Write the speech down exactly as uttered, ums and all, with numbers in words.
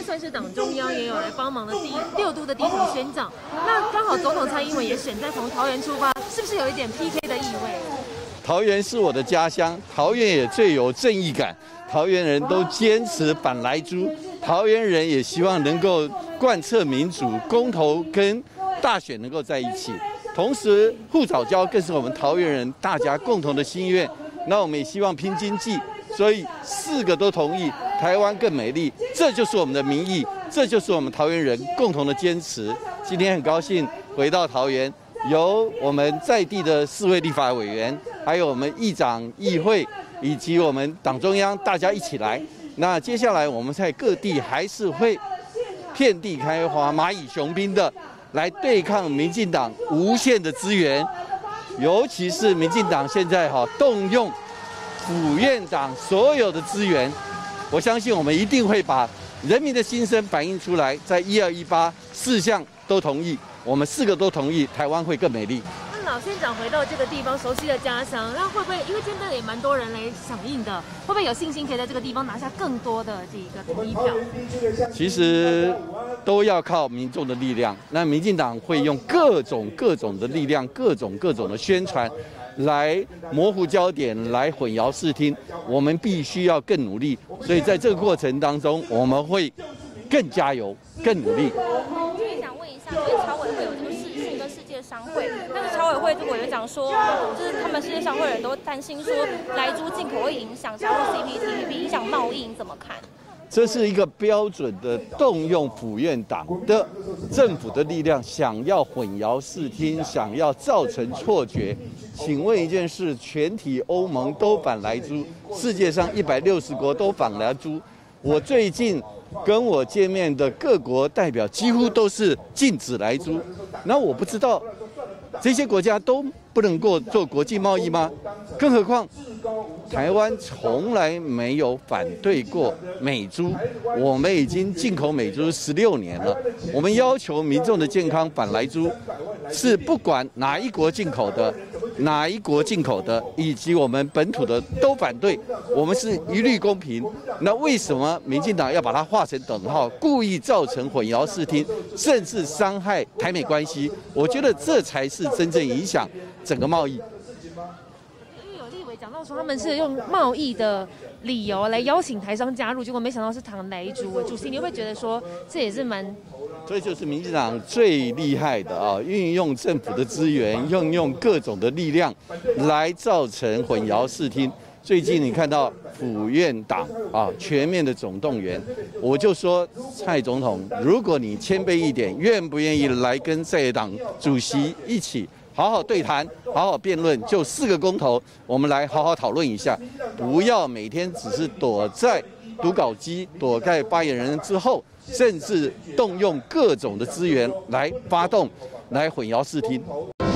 算是党中央也有来帮忙的第六都的第一场宣讲。那刚好总统蔡英文也选在从桃园出发，是不是有一点 P K 的意味？ 桃园是我的家乡，桃园也最有正义感，桃园人都坚持反莱猪，桃园人也希望能够贯彻民主，公投跟大选能够在一起。同时，护早教更是我们桃园人大家共同的心愿。那我们也希望拼经济，所以四个都同意，台湾更美丽，这就是我们的民意，这就是我们桃园人共同的坚持。今天很高兴回到桃园，由我们在地的四位立法委员，还有我们议长、议会以及我们党中央，大家一起来。那接下来我们在各地还是会遍地开花、蚂蚁雄兵的来对抗民进党无限的资源。尤其是民进党现在哈动用府院党所有的资源，我相信我们一定会把人民的心声反映出来。在一二一八四项都同意，我们四个都同意，台湾会更美丽。 那老县长回到这个地方，熟悉的家乡，那会不会因为真的也蛮多人来响应的，会不会有信心可以在这个地方拿下更多的这个一票？ 其实都要靠民众的力量。那民进党会用各种各种的力量，各种各种的宣传，来模糊焦点，来混淆视听。我们必须要更努力。所以在这个过程当中，我们会更加油、更努力。 我想问一下，因为侨委会有这个视讯跟世界商会，但是侨委会这个委员长说，就是他们世界商会人都担心说莱猪进口会影响加入 C P T P P， 影响贸易，你怎么看？ 这是一个标准的动用府院党的政府的力量，想要混淆视听，想要造成错觉。请问一件事，全体欧盟都反莱猪，世界上一百六十国都反莱猪。我最近跟我见面的各国代表几乎都是禁止莱猪，那我不知道这些国家都不能够做国际贸易吗？更何况台湾从来没有反对过美猪，我们已经进口美猪十六年了。我们要求民众的健康反莱猪，是不管哪一国进口的、哪一国进口的，以及我们本土的都反对，我们是一律公平。那为什么民进党要把它画成等号，故意造成混淆视听，甚至伤害台美关系？我觉得这才是真正影响整个贸易。 因为有立委讲到说他们是用贸易的理由来邀请台商加入，结果没想到是谈莱猪。主席，你会不会觉得说这也是蛮…… 这就是民进党最厉害的啊，运用政府的资源，运用各种的力量来造成混淆视听。最近你看到府院党啊全面的总动员，我就说蔡总统，如果你谦卑一点，愿不愿意来跟在野党主席一起好好对谈，好好辩论？就四个公投，我们来好好讨论一下，不要每天只是躲在读稿机、躲在发言人之后，甚至动用各种的资源来发动，来混淆视听。